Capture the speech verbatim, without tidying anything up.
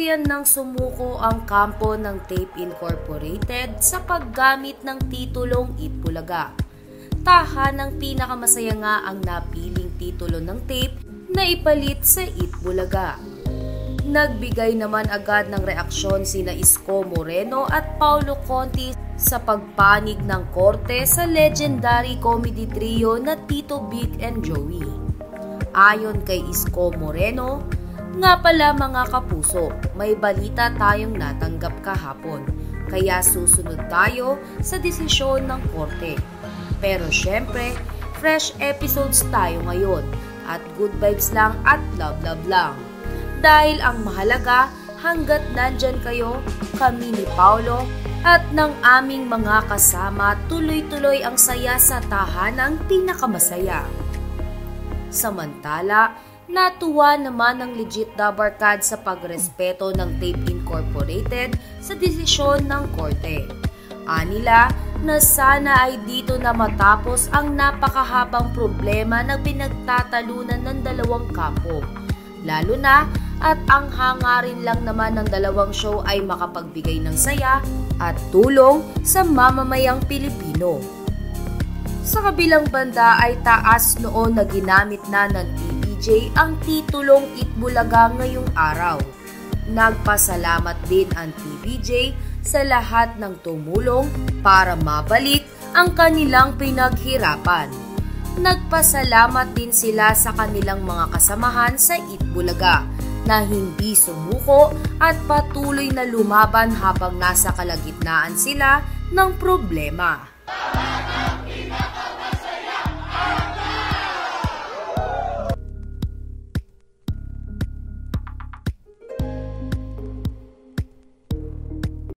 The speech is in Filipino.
Tuluyan ng sumuko ang kampo ng Tape Incorporated sa paggamit ng titulong Itbulaga. Tahanang pinakamasaya nga ang napiling titulo ng Tape na ipalit sa Itbulaga. Nagbigay naman agad ng reaksyon sina Isko Moreno at Paulo Conti sa pagpanig ng korte sa legendary comedy trio na Tito Vic and Joey. Ayon kay Isko Moreno, nga pala mga kapuso, may balita tayong natanggap kahapon, kaya susunod tayo sa desisyon ng korte. Pero syempre, fresh episodes tayo ngayon at good vibes lang at love love lang. Dahil ang mahalaga, hanggat nandyan kayo, kami ni Paulo at ng aming mga kasama tuloy-tuloy ang saya sa tahanang pinakamasaya. Samantala, natuwa naman ng legit the Barkad sa pagrespeto ng Tape Incorporated sa desisyon ng korte. Anila na sana ay dito na matapos ang napakahabang problema na pinagtatalunan ng dalawang kampo. Lalo na at ang hangarin lang naman ng dalawang show ay makapagbigay ng saya at tulong sa mamamayang Pilipino. Sa kabilang banda ay taas noon na ginamit na ng T V J ang titulong Itbulaga ngayong araw. Nagpasalamat din ang T V J sa lahat ng tumulong para mabalik ang kanilang pinaghirapan. Nagpasalamat din sila sa kanilang mga kasamahan sa Itbulaga na hindi sumuko at patuloy na lumaban habang nasa kalagitnaan sila ng problema.